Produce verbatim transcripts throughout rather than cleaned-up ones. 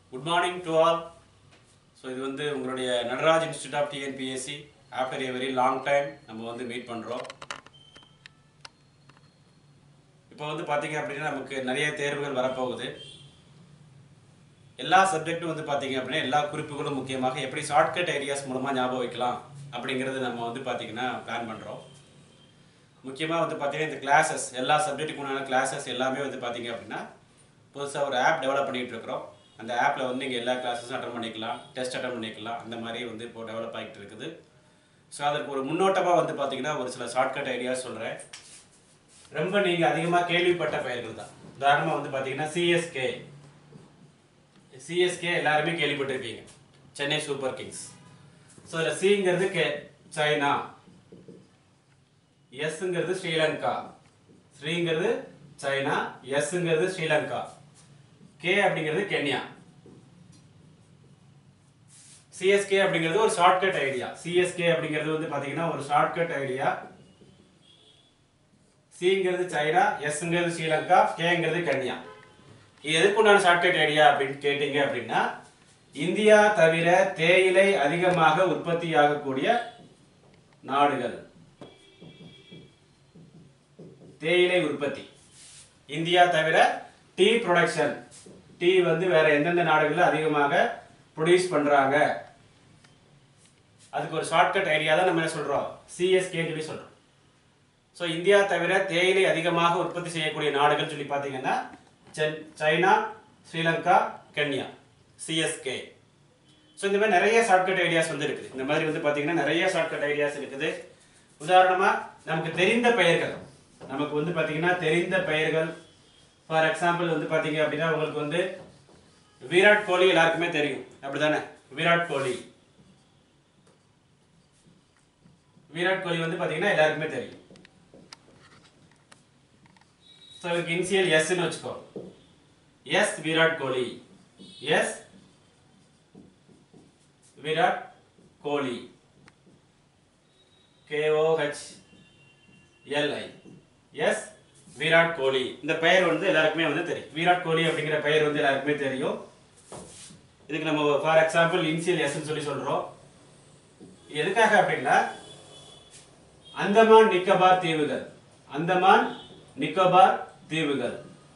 Good morning to all. So இது வந்து உங்களுடைய Natraj institute of T N P S C after a very long time நம்ம வந்து meet பண்றோம். இப்போ வந்து பாத்தீங்க அப்படினா நமக்கு நிறைய தேர்வுகள் வர போகுது. எல்லா சப்ஜெக்ட்டும் வந்து பாத்தீங்க அப்படினா எல்லா குறிப்புகளும் முக்கியமாக எப்படி ஷார்ட்கட் ஐடியாஸ் மூலமா ஞாபகம் வைக்கலாம் அப்படிங்கறது நம்ம வந்து பாத்தீங்கன்னா பிளான் பண்றோம். முக்கியமா வந்து பாத்தீங்கன்னா இந்த கிளாसेस எல்லா சப்ஜெக்ட்டுக்குமான கிளாसेस எல்லாமே வந்து பாத்தீங்க அப்படினா புதுசா ஒரு ஆப் டெவலப் பண்ணிட்டு இருக்கோம். அந்த ஆப்ல வந்து நீங்க எல்லா கிளாसेसும் அட்டெண்ட் பண்ணிக்கலாம், டெஸ்ட் அட்டெண்ட் பண்ணிக்கலாம். அந்த மாதிரி வந்து இப்போ டெவலப் ஆகிட்டு இருக்குது. சோ அதுக்கு ஒரு முன்னோட்டமா வந்து பாத்தீங்கன்னா ஒரு சில ஷார்ட்கட் ஐடியாஸ் சொல்றேன். ரொம்ப நீங்க அதிகமா கேள்விப்பட்ட பெயர்கள் தான். உதாரணமா வந்து பாத்தீங்கன்னா C S K C S K எல்லாரும் கேள்விப்பட்டிருப்பீங்க. Chennai super kings. சோ இதுல Cங்கிறது சைனா, Sங்கிறது ஸ்ரீலங்கா, ஸ்ரீங்கிறது சைனா, Sங்கிறது ஸ்ரீலங்கா, K அப்படிங்கிறது கென்யா. C S K அப்படிங்கிறது ஒரு shortcut idea. C S K அப்படிங்கிறது வந்து பாத்தீங்கன்னா ஒரு ஷார்ட்கட் ஐடியா. Cங்கிறது சைனா, Sங்கிறது ஸ்ரீலங்கா, Kங்கிறது கென்யா. இது எதுக்குண்டான ஷார்ட்கட் ஐடியா அப்படின்னு கேட்டீங்க அப்படின்னா இந்தியா தவிர தேயிலை அதிகமாக உற்பத்தியாகக்கூடிய நாடுகள். தேயிலை உற்பத்தி இந்தியா தவிர டீ ப்ரொடக்ஷன், டீ வந்து வேற எந்தெந்த நாடுகள்ல அதிகமாக ப்ரொடியூஸ் பண்றாங்க, அதுக்கு ஒரு ஷார்ட்கட் ஐடியா தான் நம்ம என்ன சொல்றோம், C S K சொல்லி சொல்றோம். சோ இந்தியா தவிர தேயிலை அதிகமாக உற்பத்தி செய்யக்கூடிய நாடுகள் சொல்லி பாத்தீங்கன்னா China, Sri Lanka, Kenya, C S K. So இந்த மாதிரி நிறைய ஷார்ட்கட் ஐடியாஸ் வந்து இருக்குது. இந்த மாதிரி வந்து பாத்தீங்கன்னா நிறைய ஷார்ட்கட் ஐடியாஸ் இருக்குது. உதாரணமா நமக்கு தெரிந்த பெயர்கள், நமக்கு வந்து பாத்தீங்கன்னா தெரிந்த பெயர்கள். ஃபார் எக்ஸாம்பிள் வந்து பாத்தீங்க அப்படின்னா உங்களுக்கு வந்து விராட் கோலி எல்லாருக்குமே தெரியும், அப்படிதானே? விராட் கோலி விராட் கோலி வந்து பாத்தீங்கன்னா எல்லாருக்குமே தெரியும். சோ இதுக்கு இனிஷியல் S ன்னு வெச்சுக்கோ. S Virat Kohli, S Virat Kohli, K O H L I, S Virat Kohli. இந்த பெயர் வந்து எல்லாருக்குமே வந்து தெரியும். விராட் கோலி அப்படிங்கிற பெயர் வந்து எல்லாருக்குமே தெரியும். இதுக்கு நம்ம ஃபார் எக்ஸாம்பிள் இனிஷியல் S ன்னு சொல்லி சொல்றோம். எதுக்காக அப்படின்னா அந்தமான் நிக்கோபார் தீவுகள், அந்தமான் நிக்கோபார் தீவுகள்,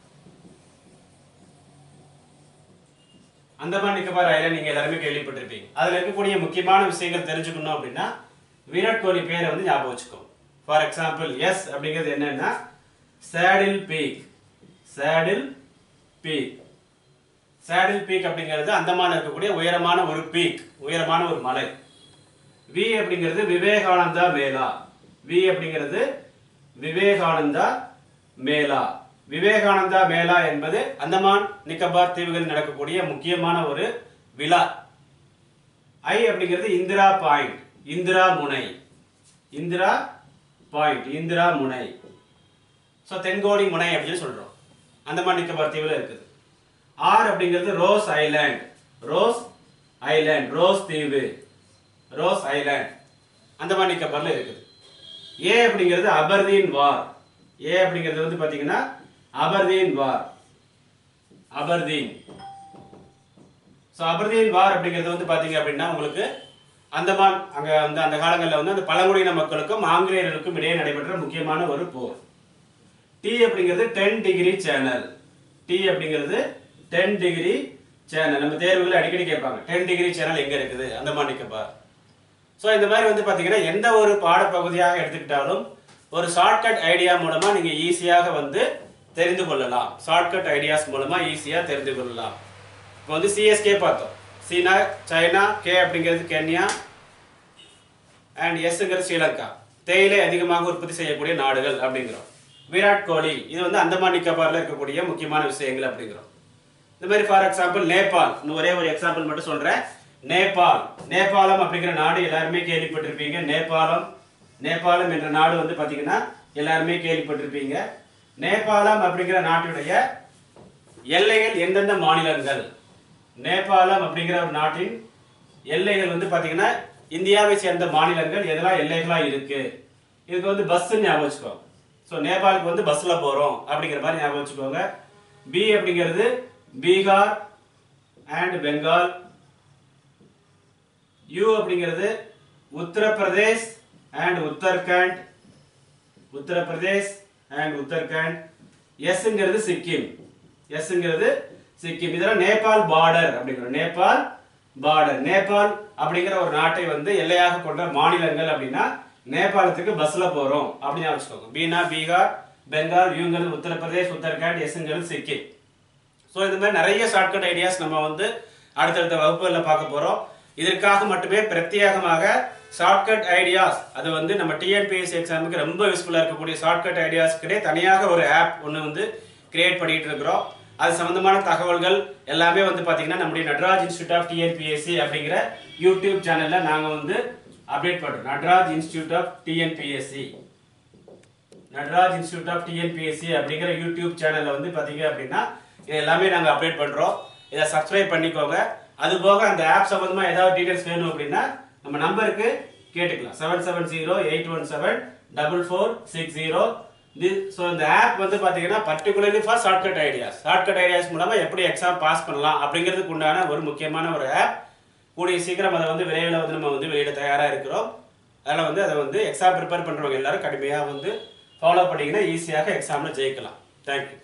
அந்தமான் நிக்கோபார் ஐலாண்ட் நீங்க எல்லாருமே கேள்விப்பட்டிருப்பீங்க. அதுல இருக்கக்கூடிய முக்கியமான விஷயங்கள் தெரிஞ்சுக்கணும் அப்படின்னா விராட் கோலி பேரை வந்து ஞாபகம் வச்சுக்கோ. ஃபார் எக்ஸாம்பிள் S அப்படிங்கிறது என்னன்னா saddle peak, saddle peak. Saddle peak அப்படிங்கிறது அந்தமான்ல இருக்கக்கூடிய உயரமான ஒரு பீக், உயரமான ஒரு மலை. V அப்படிங்கிறது விவேகானந்தா மேலா, V அப்படிங்கிறது விவேகானந்தா மேலா. விவேகானந்தா மேலா என்பது அந்தமான் நிக்கோபார் தீவுகளில் நடக்கக்கூடிய முக்கியமான ஒரு விழா. I அப்படிங்கிறது இந்திரா பாயிண்ட், இந்திரா முனை, இந்திரா பாயிண்ட், இந்திரா முனை. சோ தென்கோடி முனை அப்படின்னு சொல்றோம், அந்தமான் நிக்கோபார் தீவுல இருக்குது. R அப்படிங்கிறது Ross island, Ross island, Ross தீவு, ரோஸ் ஐலாண்ட் அந்தமான் நிக்கோபார்ல இருக்குது. A அப்படிங்கிறது அபர்தீன் வார், A அப்படிங்கிறது வந்து பாத்தீங்கன்னா அபர்தீன் வார், அபர்தீன். சோ அபர்தீன் வார் அப்படிங்கிறது வந்து பாத்தீங்க அப்படின்னா உங்களுக்கு அந்தமான் அங்க வந்து அந்த காலங்களில் வந்து அந்த பழங்குடியின மக்களுக்கும் ஆங்கிலேயர்களுக்கும் இடையே நடைபெற்ற முக்கியமான ஒரு போர். T அப்படிங்கிறது டென் டிகிரி சேனல், T அப்படிங்கிறது டென் டிகிரி சேனல். நம்ம தேர்வுகளை அடிக்கடி கேட்பாங்க டென் டிகிரி சேனல் எங்க இருக்குது, அந்தமான் நிக்கோபார். சோ இந்த மாதிரி வந்து பாத்தீங்கன்னா எந்த ஒரு பாடப்பகுதியாக எடுத்துக்கிட்டாலும் ஒரு ஷார்ட்கட் ஐடியா மூலமா நீங்க ஈஸியாக வந்து தெரிந்து கொள்ளலாம். ஷார்ட்கட் ஐடியாஸ் மூலமா ஈஸியா தெரிந்து கொள்ளலாம். இப்போ வந்து C S K பார்த்தோம். சீனா, சைனா, K அப்படிங்கிறது கென்யா அண்ட் Sங்கிறது ஸ்ரீலங்கா, தேயிலை அதிகமாக உற்பத்தி செய்யக்கூடிய நாடுகள் அப்படிங்கிறோம். விராட் கோலி இது வந்து அந்தமான் நிக்கோபார்ல இருக்கக்கூடிய முக்கியமான விஷயங்கள் அப்படிங்கிறோம். இந்த மாதிரி ஃபார் எக்ஸாம்பிள் நேபாள், இன்னும் ஒரே ஒரு எக்ஸாம்பிள் மட்டும் சொல்றேன். நேபாள், நேபாளம் அப்படிங்கிற நாடு எல்லாருமே கேள்விப்பட்டிருப்பீங்க. நேபாளம், நேபாளம் என்ற நாடு வந்து பாத்தீங்கன்னா எல்லாருமே கேள்விப்பட்டிருப்பீங்க. நேபாளம் அப்படிங்கிற நாட்டுடைய எல்லைகள் எந்தெந்த மாநிலங்கள், நேபாளம் அப்படிங்கிற ஒரு நாட்டின் எல்லைகள் வந்து பாத்தீங்கன்னா இந்தியாவை சேர்ந்த மாநிலங்கள் எதெல்லாம் எல்லைகளா இருக்கு. இதுக்கு வந்து பஸ் ஞாபகம் வச்சுக்கோங்க. சோ நேபாளுக்கு வந்து பஸ்ல போறோம் அப்படிங்கிற மாதிரி ஞாபகம் வச்சுக்கோங்க. B அப்படிங்கிறது பீகார், and Bengal. U அப்படிங்கிறது Uttar Pradesh and Uttarakhand, Uttar Pradesh and Uttarakhand. S ங்கிறது சிக்கிம், S ங்கிறது சிக்கிம். இதெல்லாம் நேபாள் பார்டர் அப்படிங்கிறோம். நேபாள் பார்டர், நேபாள் அப்படிங்கிற ஒரு நாட்டை வந்து எல்லையாக கொண்ட மாநிலங்கள் அப்படின்னா நேபாளத்துக்கு பஸ்ல போறோம் அப்படின்னு வச்சுக்கோங்க. பீனா பீகார், பெங்கால், யூங்கிறது உத்தரப்பிரதேஷ், உத்தரகாண்ட், எஸ்ங்கிறது சிக்கிம். ஸோ இந்த மாதிரி நிறைய ஷார்ட்கட் ஐடியாஸ் நம்ம வந்து அடுத்தடுத்த வகுப்புகளில் பார்க்க போறோம். இதற்காக மட்டுமே பிரத்யேகமாக ஷார்ட்கட் ஐடியாஸ், அது வந்து நம்ம டிஎன்பிஎஸ்சி எக்ஸாமுக்கு ரொம்ப யூஸ்ஃபுல்லாக இருக்கக்கூடிய ஷார்ட்கட் ஐடியாஸ்க்கிட்டே தனியாக ஒரு ஆப் ஒன்று வந்து கிரியேட் பண்ணிட்டு இருக்கிறோம். அது சம்பந்தமான தகவல்கள் எல்லாமே வந்து பார்த்தீங்கன்னா நம்முடைய நட்ராஜ் இன்ஸ்டியூட் ஆஃப் டிஎன்பிஎஸ்சி அப்படிங்கிற யூடியூப் சேனல்ல நாங்கள் வந்து அப்டேட் பண்றோம். Natraj institute of TNPSC, Natraj institute of TNPSC அப்படிங்கிற யூடியூப் சேனல்ல வந்து பார்த்தீங்க அப்படின்னா இது எல்லாமே நாங்கள் அப்டேட் பண்றோம். இதை சப்ஸ்கிரைப் பண்ணிக்கோங்க. அது போக அந்த ஆப் சம்பந்தமா ஏதாவது டீடைல்ஸ் வேணும் அப்படின்னா நம்ம நம்பருக்கு கேட்டுக்கலாம். Seven seven zero eight one seven double four six zero. So இந்த ஆப் வந்து பார்த்தீங்கன்னா particularly for shortcut ideas, shortcut ideas மூலமா எப்படி எக்ஸாம் பாஸ் பண்ணலாம் அப்படிங்கிறதுக்கு உண்டான ஒரு முக்கியமான ஒரு ஆப். கூடிய சீக்கிரம் அதை வந்து விரைவில் வந்து நம்ம வந்து வெளியிட தயாராக இருக்கிறோம். அதில் வந்து அதை வந்து எக்ஸாம் ப்ரிப்பேர் பண்ணுறவங்க எல்லாரும் கடுமையாக வந்து ஃபாலோ பண்ணிங்கன்னா ஈஸியாக எக்ஸாமில் ஜெயிக்கலாம். தேங்க்யூ.